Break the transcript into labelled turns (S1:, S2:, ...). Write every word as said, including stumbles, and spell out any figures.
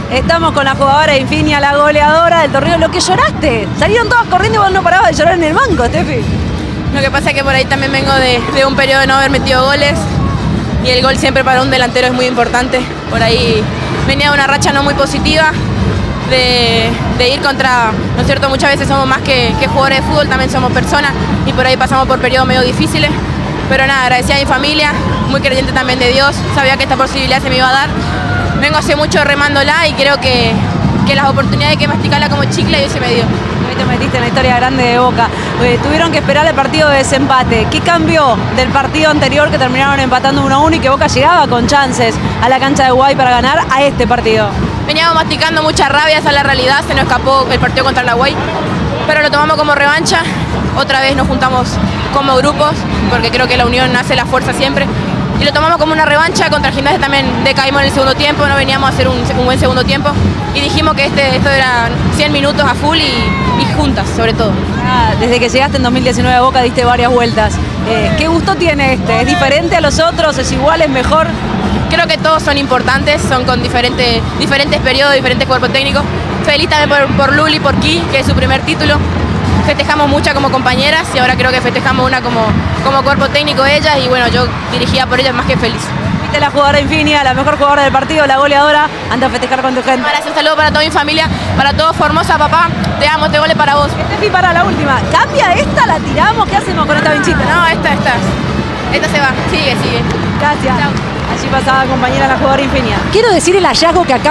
S1: Estamos con la jugadora Infinia, la goleadora del torneo. Lo que lloraste, salieron todas corriendo y vos no parabas de llorar en el banco, Steffi.
S2: Lo que pasa es que por ahí también vengo de, de un periodo de no haber metido goles y el gol siempre para un delantero es muy importante. Por ahí venía de una racha no muy positiva de, de ir contra, ¿no es cierto? Muchas veces somos más que, que jugadores de fútbol, también somos personas y por ahí pasamos por periodos medio difíciles. Pero nada, agradecida a mi familia, muy creyente también de Dios, sabía que esta posibilidad se me iba a dar. Vengo hace mucho remándola y creo que, que las oportunidades hay que masticarla como chicle y hoy se me dio.
S1: Hoy te metiste en la historia grande de Boca. Eh, tuvieron que esperar el partido de desempate. ¿Qué cambió del partido anterior que terminaron empatando uno a uno y que Boca llegaba con chances a la cancha de Guay para ganar a este partido?
S2: Veníamos masticando mucha rabia, esa es la realidad, se nos escapó el partido contra la Guay, pero lo tomamos como revancha. Otra vez nos juntamos como grupos, porque creo que la unión hace la fuerza siempre. Y lo tomamos como una revancha. Contra el Gimnasia también decaímos en el segundo tiempo, no veníamos a hacer un, un buen segundo tiempo. Y dijimos que este, esto eran cien minutos a full y, y juntas, sobre todo.
S1: Ah, desde que llegaste en dos mil diecinueve a Boca diste varias vueltas. Eh, ¿Qué gusto tiene este? ¿Es diferente a los otros? ¿Es igual? ¿Es mejor?
S2: Creo que todos son importantes, son con diferentes, diferentes periodos, diferentes cuerpos técnicos. Feliz también por, por Luli, por Ki, que es su primer título. Festejamos muchas como compañeras y ahora creo que festejamos una como, como cuerpo técnico ellas y bueno, yo dirigida por ellas más que feliz.
S1: Viste la jugadora Infinia, la mejor jugadora del partido, la goleadora, anda a festejar con tu gente.
S2: Gracias, un saludo para toda mi familia, para todos Formosa, papá, te amo, este gol es para vos.
S1: Steffi, para la última, ¿cambia esta? ¿La tiramos? ¿Qué hacemos con esta vinchita?
S2: No, esta, esta, esta se va, sigue, sigue.
S1: Gracias.
S2: Chao.
S1: Allí pasaba compañera la jugadora Infinia.
S3: Quiero decir el hallazgo que acá